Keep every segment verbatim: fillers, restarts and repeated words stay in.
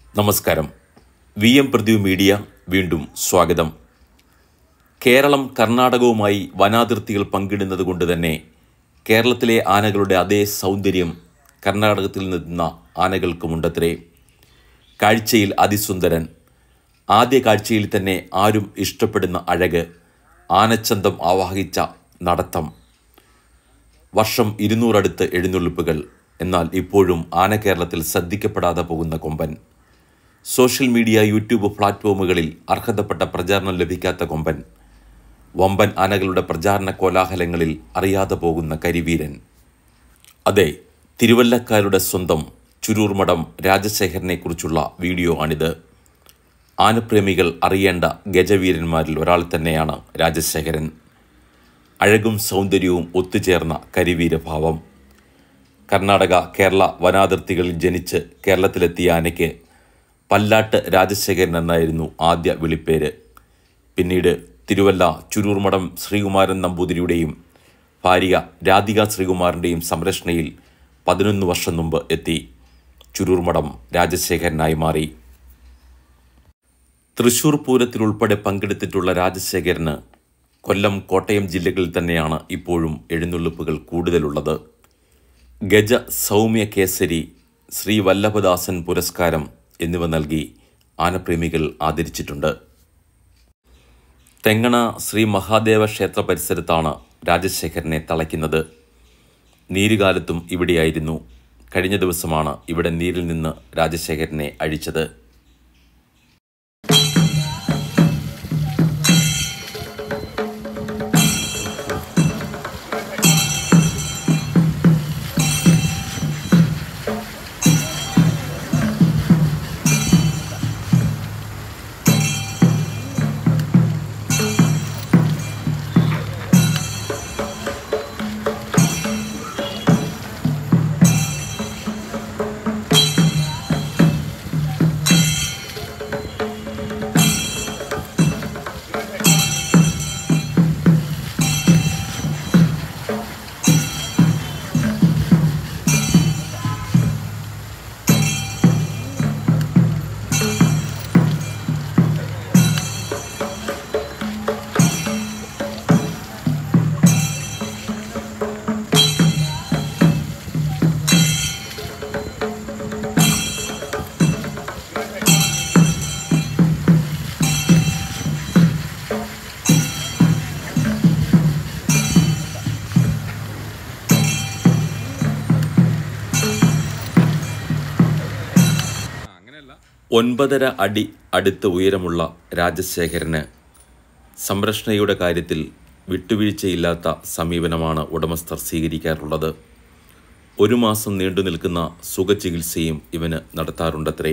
നമസ്കാരം. V M Pradeep media വീണ്ടും സ്വാഗതം. കേരളം കർണാടകവുമായി വനാതിർത്തികൾ പങ്കിടുന്നത് കൊണ്ട് തന്നെ കേരളത്തിലെ ആനകളുടെ അതേ സൗന്ദര്യം കർണാടകത്തിൽ നിന്ന ആനകൾക്കുമുണ്ടത്രേ. കാഴ്ചയിൽ അതിസുന്ദരൻ, ആദ്യ കാഴ്ചയിൽ തന്നെ ആരും ഇഷ്ടപ്പെടുന്ന അഴക്, ആനച്ചന്തം ആവാഹിച്ച നടത്തം, വർഷം ഇരുന്നൂറടുത്ത് എഴുന്നള്ളിപ്പുകൾ. എന്നാൽ ഇപ്പോഴും ആന കേരളത്തിൽ ശ്രദ്ധിക്കപ്പെടാതെ പോകുന്ന കൊമ്പൻ. സോഷ്യൽ മീഡിയ, യൂട്യൂബ് പ്ലാറ്റ്ഫോമുകളിൽ അർഹതപ്പെട്ട പ്രചാരണം ലഭിക്കാത്ത കൊമ്പൻ. വമ്പൻ ആനകളുടെ പ്രചാരണ കോലാഹലങ്ങളിൽ അറിയാതെ പോകുന്ന കരിവീരൻ. അതെ, തിരുവല്ലക്കാരുടെ സ്വന്തം ചുരൂർ മഠം രാജശേഖരനെ കുറിച്ചുള്ള വീഡിയോ ആണിത്. ആനപ്രേമികൾ അറിയേണ്ട ഗജവീരന്മാരിൽ ഒരാൾ തന്നെയാണ് രാജശേഖരൻ. അഴകും സൗന്ദര്യവും ഒത്തുചേർന്ന കരിവീരഭാവം. കർണാടക കേരള വനാതിർത്തികളിൽ ജനിച്ച് കേരളത്തിലെത്തിയ ആനയ്ക്ക് പല്ലാട്ട് രാജശേഖരൻ എന്നായിരുന്നു ആദ്യ വിളിപ്പേര്. പിന്നീട് തിരുവല്ല ചുരൂർ മഠം ശ്രീകുമാരൻ നമ്പൂതിരിയുടെയും ഭാര്യ രാധിക ശ്രീകുമാറിൻ്റെയും സംരക്ഷണയിൽ പതിനൊന്ന് വർഷം മുമ്പ് എത്തി ചുരൂർ മഠം രാജശേഖരനായി മാറി. തൃശൂർ പൂരത്തിലുൾപ്പെടെ പങ്കെടുത്തിട്ടുള്ള രാജശേഖരന് കൊല്ലം, കോട്ടയം ജില്ലകളിൽ തന്നെയാണ് ഇപ്പോഴും എഴുന്നള്ളിപ്പുകൾ കൂടുതലുള്ളത്. ഗജ സൗമ്യ കേസരി, ശ്രീ വല്ലഭദാസൻ പുരസ്കാരം എന്നിവ നൽകി ആനപ്രേമികൾ ആദരിച്ചിട്ടുണ്ട്. തെങ്ങണ ശ്രീ മഹാദേവ ക്ഷേത്ര പരിസരത്താണ് രാജശേഖരനെ തളയ്ക്കുന്നത്. നീരുകാലത്തും ഇവിടെയായിരുന്നു. കഴിഞ്ഞ ദിവസമാണ് ഇവിടെ നീരിൽ നിന്ന് രാജശേഖരനെ അഴിച്ചത്. ഒൻപതര അടി അടുത്ത് ഉയരമുള്ള രാജശേഖരന് സംരക്ഷണയുടെ കാര്യത്തിൽ വിട്ടുവീഴ്ചയില്ലാത്ത സമീപനമാണ് ഉടമസ്ഥർ സ്വീകരിക്കാറുള്ളത്. ഒരു മാസം നീണ്ടു നിൽക്കുന്ന സുഖചികിത്സയും ഇവന് നടത്താറുണ്ടത്രേ.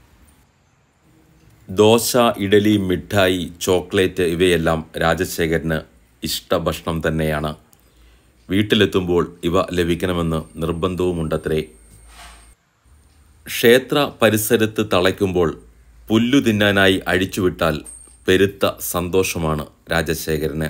ദോശ, ഇഡലി, മിഠായി, ചോക്ലേറ്റ് ഇവയെല്ലാം രാജശേഖരന് ഇഷ്ടഭക്ഷണം തന്നെയാണ്. വീട്ടിലെത്തുമ്പോൾ ഇവ ലഭിക്കണമെന്ന് നിർബന്ധവുമുണ്ടത്രേ. ക്ഷേത്ര പരിസരത്ത് തളയ്ക്കുമ്പോൾ പുല്ലു തിന്നാനായി അഴിച്ചുവിട്ടാൽ പെരുത്ത സന്തോഷമാണ് രാജശേഖരന്.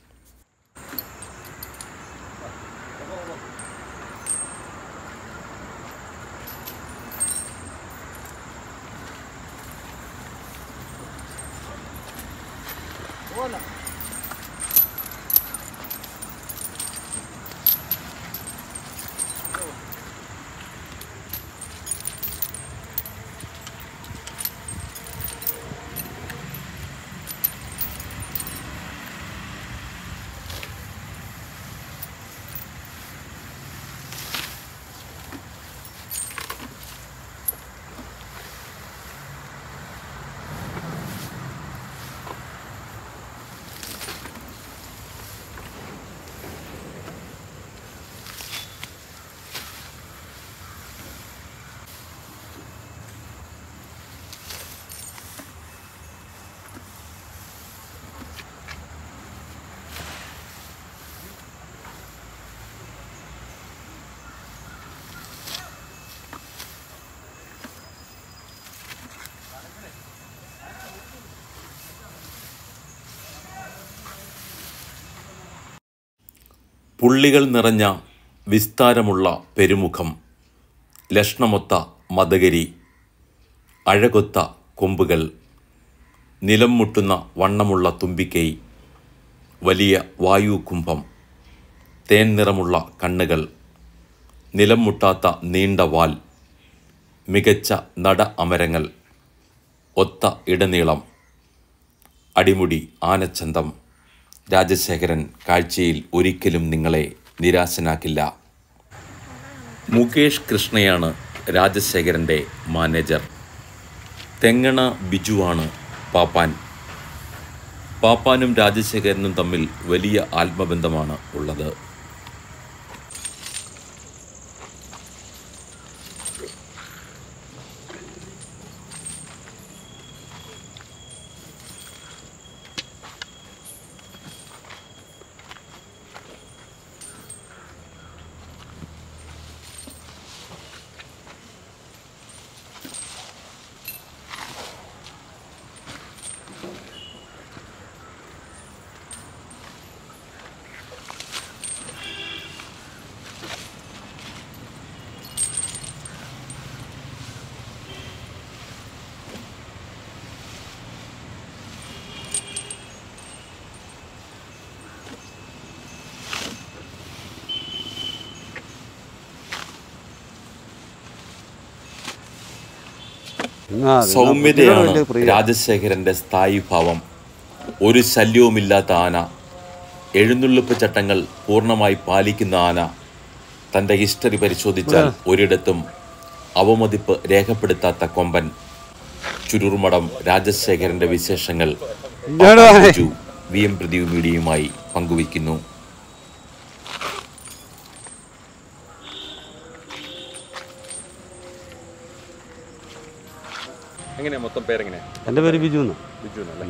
പുള്ളികൾ നിറഞ്ഞ വിസ്താരമുള്ള പെരുമുഖം, ലക്ഷണമൊത്ത മദഗരി, അഴകൊത്ത കൊമ്പുകൾ, നിലം മുട്ടുന്ന വണ്ണമുള്ള തുമ്പിക്കൈ, വലിയ വായുകുംഭം, തേൻ നിറമുള്ള കണ്ണുകൾ, നിലം മുട്ടാത്ത നീണ്ട വാൽ, മികച്ച നട അമരങ്ങൾ, ഒത്ത ഇടനീളം, അടിമുടി ആനച്ചന്തം. രാജശേഖരൻ കാഴ്ചയിൽ ഒരിക്കലും നിങ്ങളെ നിരാശനാക്കില്ല. മുകേഷ് കൃഷ്ണയാണ് രാജശേഖരൻ്റെ മാനേജർ. തെങ്ങണ ബിജുവാണ് പാപ്പാൻ. പാപ്പാനും രാജശേഖരനും തമ്മിൽ വലിയ ആത്മബന്ധമാണ് ഉള്ളത്. സൗമ്യതയാണ് രാജശേഖരൻ്റെ സ്ഥായി ഭാവം. ഒരു ശല്യവുമില്ലാത്ത ആന, എഴുന്നള്ളിപ്പ് ചട്ടങ്ങൾ പൂർണ്ണമായി പാലിക്കുന്ന ആന. തൻ്റെ ഹിസ്റ്ററി പരിശോധിച്ചാൽ ഒരിടത്തും അവമതിപ്പ് രേഖപ്പെടുത്താത്ത കൊമ്പൻ. ചുരൂർ മഠം രാജശേഖരൻ്റെ വിശേഷങ്ങൾ വി എം പ്രദീപ് മീഡിയയുമായി പങ്കുവയ്ക്കുന്നു. എങ്ങനെയാ മൊത്തം പേരെങ്ങനെയാ? എൻ്റെ പേര് ബിജു എന്നാ. ബിജു എന്നല്ലേ?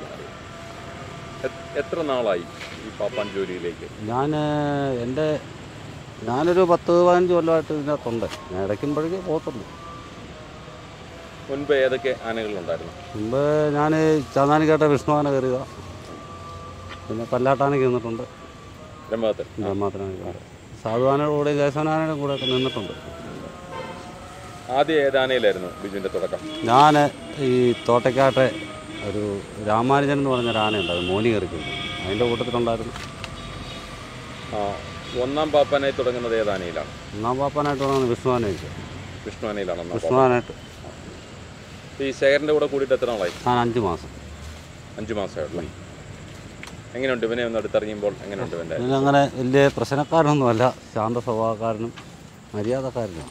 എത്ര നാളായി ഈ പാപ്പാൻ ജോലിയിലേക്ക്? ഞാൻ എൻ്റെ ഞാനൊരു പത്ത് പതിനഞ്ച് കൊല്ലമായിട്ട് ഇതിനകത്തുണ്ട്. ഞാൻ ഇടയ്ക്കുമ്പോഴേക്ക് പോകത്തുള്ളൂ. മുൻപ് ഏതൊക്കെ ആനകളുണ്ടായിരുന്നു? മുമ്പ് ഞാൻ ചാന്നാനിക്കേട്ട വിഷ്ണു ആന കയറുക, പിന്നെ പല്ലാട്ടാനയ്ക്ക് നിന്നിട്ടുണ്ട്, ബ്രഹ്മത്തിനാണ്, സാധുവാനയുടെ കൂടെ ജയസവനാനയുടെ കൂടെ ഒക്കെ നിന്നിട്ടുണ്ട്. ആദ്യം ഏതാനയിലായിരുന്നു ബിജുവിൻ്റെ തുടക്കം? ഞാൻ ഈ തോട്ടക്കാട്ടെ ഒരു രാമാനുജൻ എന്ന് പറഞ്ഞൊരു ആനയുണ്ട്, അത് മോനി കയറിക്കുന്നു, അതിൻ്റെ കൂട്ടത്തിലുണ്ടായിരുന്നു. ആ, ഒന്നാം പാപ്പാനായി തുടങ്ങുന്നത് ഏതാനയിലാണ്? ഒന്നാം പാപ്പാനായിട്ട് തുടങ്ങുന്നത് വിഷ്ണുവാനായിട്ട്. വിഷ്ണുവാനയിലാണ് വിഷ്ണുവാനായിട്ട്. ഈ ശേഖരൻ്റെ കൂടെ കൂടിയിട്ട് എത്ര നാളായി? ഞാൻ അഞ്ച് മാസം. അഞ്ച് മാസമായിട്ടുള്ള. എങ്ങനെയുണ്ട് ഇവനെ ഒന്ന് അടുത്തിറങ്ങിയുമ്പോൾ? എങ്ങനെയുണ്ട് ഇവൻ്റെ? അങ്ങനെ വലിയ പ്രശ്നക്കാരനൊന്നുമല്ല, ശാന്ത സ്വഭാവക്കാരനും മര്യാദക്കാരനും.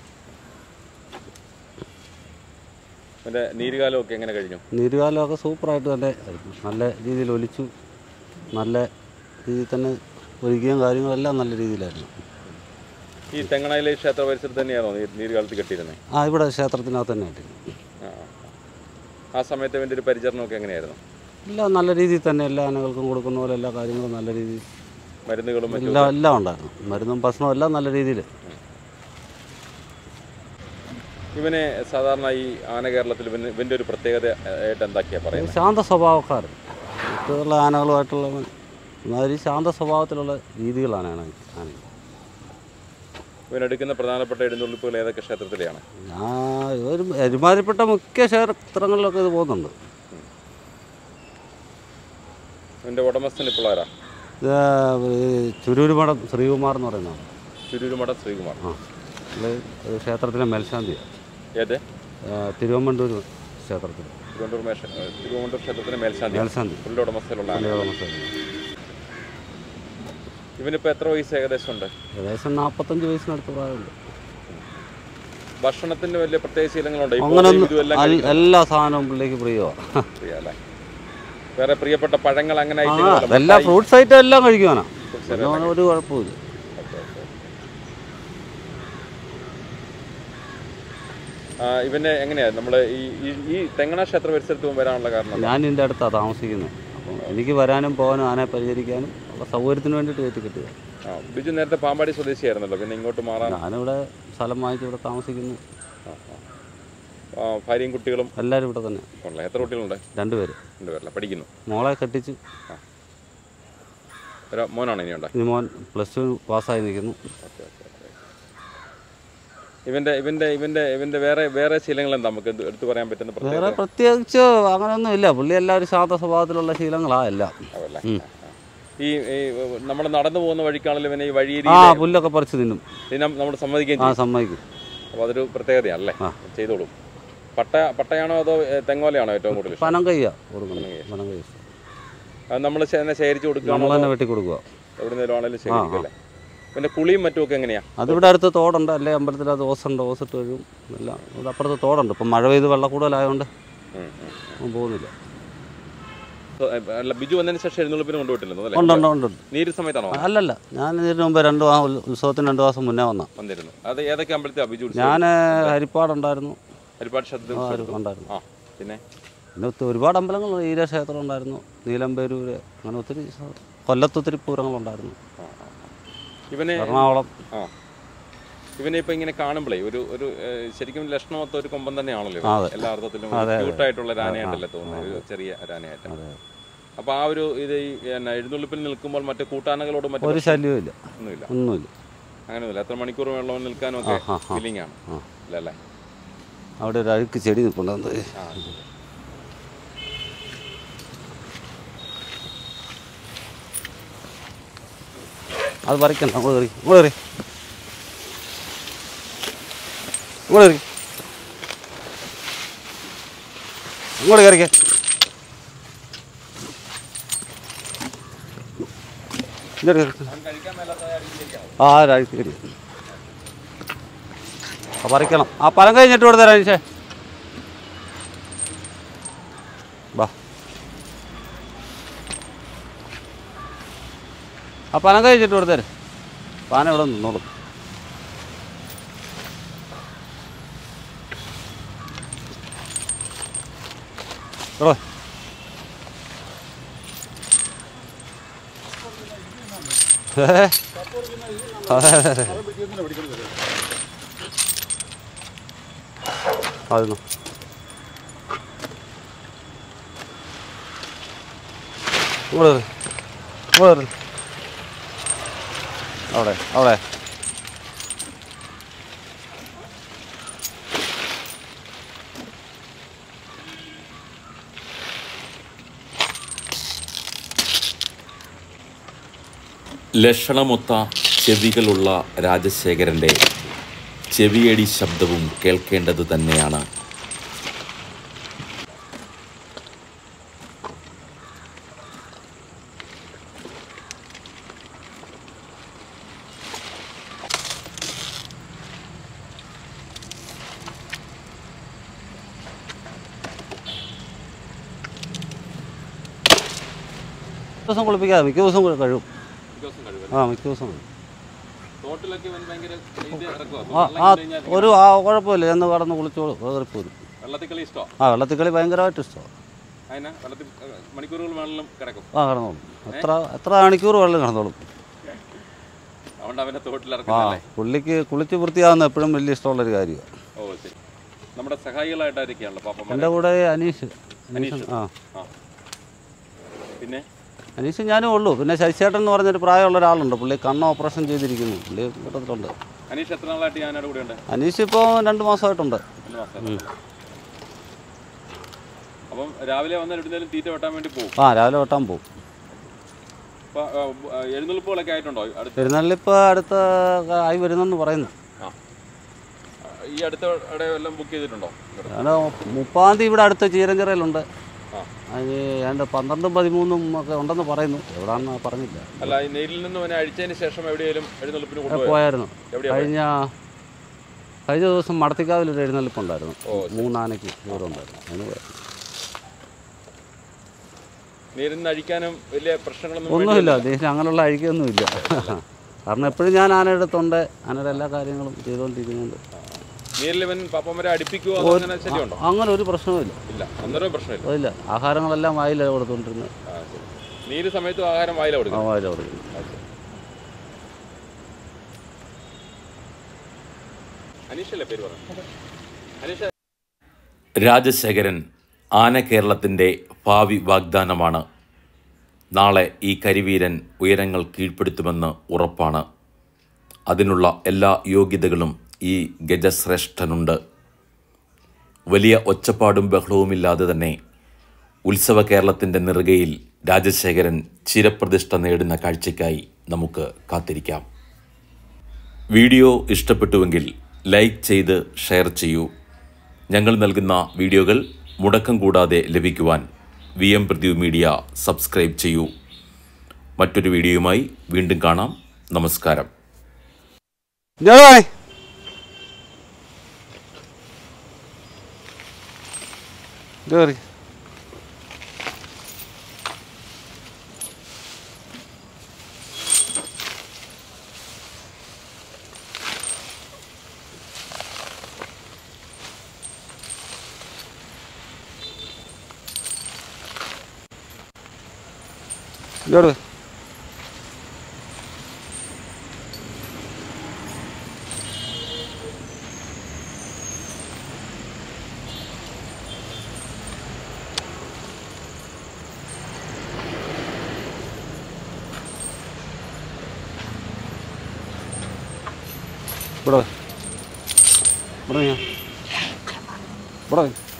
എൻ്റെ നീരുകാലമൊക്കെ എങ്ങനെ കഴിഞ്ഞു? നീരുകാലമൊക്കെ സൂപ്പറായിട്ട് തന്നെ ആയിരുന്നു. നല്ല രീതിയിൽ ഒലിച്ചു, നല്ല രീതിയിൽ തന്നെ ഒലിക്കുകയും കാര്യങ്ങളെല്ലാം നല്ല രീതിയിലായിരുന്നു. ഈ തെങ്ങണയിലെ ക്ഷേത്ര പരിസരത്ത് തന്നെയാണോ നീരുകാലത്ത് കെട്ടിയിരുന്നത്? ആ, ഇവിടെ ക്ഷേത്രത്തിനകത്ത് തന്നെ കെട്ടിയിരുന്നു. ആ സമയത്ത് ഇവൻ്റെ ഒരു പരിചരണമൊക്കെ എങ്ങനെയായിരുന്നു? എല്ലാം നല്ല രീതിയിൽ തന്നെ, എല്ലാ ആനകൾക്കും കൊടുക്കുന്ന പോലെ എല്ലാ കാര്യങ്ങളും നല്ല രീതിയിൽ, മരുന്നുകളും എല്ലാം എല്ലാം ഉണ്ടായിരുന്നു. മരുന്നും ഭക്ഷണവും എല്ലാം നല്ല രീതിയിൽ. ഇവനെ സാധാരണ ഈ ആന കേരളത്തിൽ ഇവന് ഇവൻ്റെ ഒരു പ്രത്യേകത ആയിട്ട് എന്തൊക്കെയാണ് പറയുന്നത്? ശാന്ത സ്വഭാവക്കാരൻ. മറ്റുള്ള ആനകളുമായിട്ടുള്ള മാതിരി ശാന്ത സ്വഭാവത്തിലുള്ള രീതികളാണ് ആന. ഇവനെടുക്കുന്ന പ്രധാനപ്പെട്ട എഴുന്നള്ളിപ്പുകൾ ഏതൊക്കെ ക്ഷേത്രത്തിലെയാണ്? ഞാൻ ഒരു ഒരുമാതിരിപ്പെട്ട മുഖ്യ ക്ഷേത്രങ്ങളിലൊക്കെ ഇത് പോകുന്നുണ്ട്. ഇവൻ്റെ ഉടമസ്ഥൻ ഇപ്പോൾ ആരാ? ചുരൂർ മഠം ശ്രീകുമാർ എന്ന് പറയുന്നതാണ്. ചുരൂർ മഠം ശ്രീകുമാർ. ആ, ഇത് ക്ഷേത്രത്തിലെ മേൽശാന്തിയാണ്. ഏത്? തിരുവമ്പണ്ടൂർ ക്ഷേത്രത്തിൽ. തിരുവണ്ടൂർ മേശ തിരുവണ്ടൂർ ക്ഷേത്രത്തിലെ മേൽശാന്തി. മേൽശാന്തി പുള്ളിയുടെ ഉടമസ്ഥയിലുള്ള. ഇവനിപ്പോൾ എത്ര വയസ്സ് ഏകദേശം ഉണ്ട്? ഏകദേശം നാൽപ്പത്തഞ്ച് വയസ്സിനടുത്ത് പ്രായമുണ്ട്. ഭക്ഷണത്തിന് വലിയ പ്രത്യേക ശീലങ്ങളുണ്ട്? അങ്ങനെ എല്ലാ സാധനവും പിള്ളേക്ക് പ്രിയമാണ്. പ്രിയല്ലേ? വേറെ പ്രിയപ്പെട്ട പഴങ്ങൾ അങ്ങനെ എല്ലാ ഫ്രൂട്ട്സ് ഐറ്റം എല്ലാം കഴിക്കുവാനാ, ഒരു കുഴപ്പമില്ല. ഇവനെ എങ്ങനെയാ നമ്മൾ ഈ ഈ തെങ്ങണ ക്ഷേത്ര പരിസരത്ത് വരാനുള്ള കാരണം? ഞാൻ ഇതിൻ്റെ അടുത്താണ് താമസിക്കുന്നത്. അപ്പം എനിക്ക് വരാനും പോകാനും ആനയെ പരിചരിക്കാനും ഉള്ള സൗകര്യത്തിന് വേണ്ടിയിട്ട് കയറ്റി കിട്ടുക. ആ, ബിജു നേരത്തെ പാമ്പാടി സ്വദേശിയായിരുന്നല്ലോ, പിന്നെ ഇങ്ങോട്ട് മാറാൻ? ഞാനിവിടെ സ്ഥലം വാങ്ങിച്ച് ഇവിടെ താമസിക്കുന്നു. ഭാര്യയും കുട്ടികളും എല്ലാവരും ഇവിടെ തന്നെ. എത്ര കുട്ടികളുണ്ട്? രണ്ടുപേര്. രണ്ടുപേരല്ല, പഠിക്കുന്നു. മോളെ കെട്ടിച്ചു. മോനാണ് ഇനി ഉണ്ട്? ഇനി മോൻ പ്ലസ് ടു പാസ്സായി നിൽക്കുന്നു. ഇവൻ്റെ ഇവൻ്റെ ഇവൻ്റെ ഇവൻ്റെ വേറെ വേറെ ശീലങ്ങൾ എന്താ നമുക്ക് എടുത്തു പറയാൻ പറ്റുന്ന? വേറെ പ്രത്യേകിച്ച് അങ്ങനെയൊന്നും ഇല്ല. പുള്ളി എല്ലാവരും ശാന്ത സ്വഭാവത്തിലുള്ള ശീലങ്ങളാണ് എല്ലാം. ഈ നമ്മൾ നടന്നു പോകുന്ന വഴിക്കാണല്ലോ ഇവനെ ഈ വഴി ആ പുല്ലൊക്കെ പറിച്ച് തിന്നും. തിന്നാൻ നമ്മൾ സമ്മതിക്കുകയും ആ സമ്മതിക്കും. അപ്പോൾ അതൊരു പ്രത്യേകതയാണല്ലേ, ചെയ്തോളും. പട്ട പട്ടയാണോ അതോ തെങ്ങോലയാണോ ഏറ്റവും കൂടുതൽ? പനം കയ്യാ കൊടുക്കുന്നത്. പനം കൈ അത് നമ്മൾ ശേഖരിച്ച് കൊടുക്കുക, നമ്മൾ തന്നെ വെട്ടി കൊടുക്കുക. എവിടെ നിന്നും ആണെങ്കിലും ശേഖരിക്കല്ലേ. പിന്നെ കുളിയും മറ്റുമൊക്കെ എങ്ങനെയാണ്? അതിവിടെ അടുത്ത് തോടുണ്ട്, അല്ലെ അമ്പലത്തിൽ അത് ഓസുണ്ട്, ഓസിട്ട് വരും എല്ലാം. ഇവിടെ അപ്പുറത്ത് തോടുണ്ട്. ഇപ്പം മഴ പെയ്ത് വെള്ളം കൂടുതലായതുകൊണ്ട് പോകുന്നില്ല. അല്ല, ബിജു വന്നതിന് ശേഷം എഴുന്നള്ളിപ്പിന് കൊണ്ടുപോയിട്ടില്ല? ഉണ്ട് ഉണ്ട് ഉണ്ട്. നീര് സമയത്താണോ? അല്ലല്ല, ഞാൻ നീരിന് മുമ്പ് രണ്ട് ഉത്സവത്തിന് രണ്ട് മാസം മുന്നേ വന്ന വന്നിരുന്നു. അത് ഏതൊക്കെ അമ്പലത്തിലാണ് ബിജു? ഞാൻ ഹരിപ്പാടുണ്ടായിരുന്നു. ഹരിപ്പാട് ശബ്ദം ഉണ്ടായിരുന്നു. പിന്നെ പിന്നെ ഒരുപാട് അമ്പലങ്ങളുണ്ട്. ഈരക്ഷേത്രം ഉണ്ടായിരുന്നു, നീലമ്പേരൂര്, അങ്ങനെ ഒത്തിരി കൊല്ലത്തൊത്തിരി പൂരങ്ങളുണ്ടായിരുന്നു. ഇവനെ എറണാകുളം. ആ ഇവനെ ഇപ്പം ഇങ്ങനെ കാണുമ്പോഴേ ഒരു ഒരു ശരിക്കും ലക്ഷണമൊത്ത ഒരു കൊമ്പൻ തന്നെയാണല്ലോ എല്ലാ അർത്ഥത്തിലും. ക്യൂട്ടായിട്ടുള്ള ഒരു ആനയായിട്ടല്ലേ തോന്നുന്നത്, ഒരു ചെറിയ ആനയായിട്ട്. അപ്പോൾ ആ ഒരു ഇത് എഴുന്നള്ളിപ്പിൽ നിൽക്കുമ്പോൾ മറ്റു കൂട്ടാനകളോട് മറ്റു ഒരു ശല്യവും ഇല്ല, ഒന്നുമില്ല ഒന്നുമില്ല. അങ്ങനെയൊന്നുമില്ല. എത്ര മണിക്കൂർ വെള്ളം നിൽക്കാനും ഒക്കെ ഫീലിംഗ് ആണ് അല്ലേ? അവിടെ ഒരു അഴുക്ക് ചെടി നിൽപ്പുണ്ട്. അത് പറിക്കണ്ട. അങ്ങോട്ട് കയറി ഇങ്ങോട്ട് കയറി ഇങ്ങോട്ട് കയറി ഇങ്ങോട്ട് കയറിക്കേ. ആ അഴുക്ക് ചെടി പറിക്കണം. ആ പഴം കഴിഞ്ഞിട്ട് കൊടുത്തരാം അനീഷേ. വാ, ആ പനം കഴിച്ചിട്ട് കൊടുത്തേര്. പാന ഇവിടെ നിന്നോളും. ഓ അതൊന്നും ഇങ്ങോട്ട് ഇങ്ങോട്ട് അവിടെ അവിടെ ലക്ഷണമൊത്ത ചെവികളുള്ള രാജശേഖരൻ്റെ ചെവിയടി ശബ്ദവും കേൾക്കേണ്ടത് തന്നെയാണ്. ദിവസം കുളിപ്പിക്കാതെ മിക്ക ദിവസം കഴിവും. ആ മിക്ക ദിവസം ആ ആ ഒരു ആ കുഴപ്പമില്ല. എന്ന് കടന്ന് കുളിച്ചോളൂ, കുഴപ്പമില്ല. ആ വെള്ളത്തിൽ കളി ഭയങ്കരമായിട്ട് ഇഷ്ടമാണ്. ആ കിടന്നോളും. എത്ര എത്ര മണിക്കൂർ വെള്ളം കിടന്നോളും. ആ പുള്ളിക്ക് കുളിച്ച് വൃത്തിയാകുന്ന എപ്പോഴും വലിയ ഇഷ്ടമുള്ളൊരു കാര്യമാണ്. എൻ്റെ കൂടെ അനീഷ്. ആ പിന്നെ അനീഷ് ഞാനും ഉള്ളൂ. പിന്നെ ശശിചേട്ടൻ എന്ന് പറഞ്ഞൊരു പ്രായമുള്ള ഒരാളുണ്ട്. പുള്ളി കണ്ണ് ഓപ്പറേഷൻ ചെയ്തിരിക്കുന്നു. പുള്ളി കൂട്ടത്തിലുണ്ട്. അനീഷ് ഇപ്പോൾ രണ്ട് മാസമായിട്ടുണ്ട്. രാവിലെ വന്ന് തീറ്റ വെട്ടാൻ വേണ്ടി പോകും. ആ രാവിലെ വെട്ടാൻ പോകും. എഴുന്നള്ളിപ്പുകളൊക്കെ ആയിട്ടുണ്ടോ? എഴുന്നള്ളിപ്പ് അടുത്ത ആയി വരുന്നെന്ന് പറയുന്നു. ഈ അടുത്ത എല്ലാം ബുക്ക് ചെയ്തിട്ടുണ്ടോ? ഞാൻ മുപ്പാം തീയതി ഇവിടെ അടുത്ത ചീരഞ്ചിറയിലുണ്ട്. അതിന് ഏതാണ്ട് പന്ത്രണ്ടും പതിമൂന്നും ഒക്കെ ഉണ്ടെന്ന് പറയുന്നു. എവിടാന്ന് പറഞ്ഞില്ല. അല്ല, ഈ നെല്ലിൽ നിന്ന് അഴിച്ചതിന് ശേഷം എവിടെയെങ്കിലും എഴുന്നള്ളിപ്പിന് പോയായിരുന്നു. കഴിഞ്ഞ കഴിഞ്ഞ ദിവസം മടത്തിക്കാവിലൊരു എഴുന്നള്ളിപ്പുണ്ടായിരുന്നു. മൂന്നാനയ്ക്ക് ദൂരം ഉണ്ടായിരുന്നു. അതിന് പോയായിരുന്നു. നീരിന്ന് അഴിക്കാനും വലിയ പ്രശ്നങ്ങളൊന്നും ഒന്നുമില്ല. ദേശം അങ്ങനെയുള്ള അഴിക്കൊന്നുമില്ല. കാരണം എപ്പോഴും ഞാൻ ആനയുടെ അടുത്തുണ്ട്. ആനയുടെ എല്ലാ കാര്യങ്ങളും ചെയ്തുകൊണ്ടിരിക്കുന്നുണ്ട്. അങ്ങനെ ഒരു പ്രശ്നവുമില്ല. ഇല്ല, ആഹാരങ്ങളെല്ലാം വായില കൊടുത്തോണ്ടിരുന്നത്. നീര് സമയത്തും ആഹാരം വായില കൊടുക്കും. വായില കൊടുക്കും. രാജശേഖരൻ ആന കേരളത്തിൻ്റെ ഭാവി വാഗ്ദാനമാണ്. നാളെ ഈ കരിവീരൻ ഉയരങ്ങൾ കീഴ്പ്പെടുത്തുമെന്ന് ഉറപ്പാണ്. അതിനുള്ള എല്ലാ യോഗ്യതകളും ഈ ഗജശ്രേഷ്ഠനുണ്ട്. വലിയ ഒച്ചപ്പാടും ബഹളവുമില്ലാതെ തന്നെ ഉത്സവ കേരളത്തിൻ്റെ നെറുകയിൽ രാജശേഖരൻ ചിരപ്രതിഷ്ഠ നേടുന്ന കാഴ്ചയ്ക്കായി നമുക്ക് കാത്തിരിക്കാം. വീഡിയോ ഇഷ്ടപ്പെട്ടുവെങ്കിൽ ലൈക്ക് ചെയ്ത് ഷെയർ ചെയ്യൂ. ഞങ്ങൾ നൽകുന്ന വീഡിയോകൾ മുടക്കം കൂടാതെ ലഭിക്കുവാൻ V M Pradeep Media subscribe ചെയ്യൂ. മറ്റൊരു വീഡിയോയുമായി വീണ്ടും കാണാം. നമസ്കാരം. Good. Bro. Bro ya. Bro.